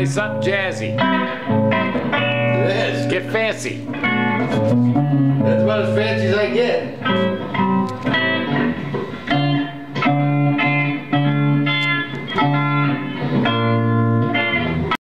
play something jazzy. It is. Get fancy. That's about as fancy as I get.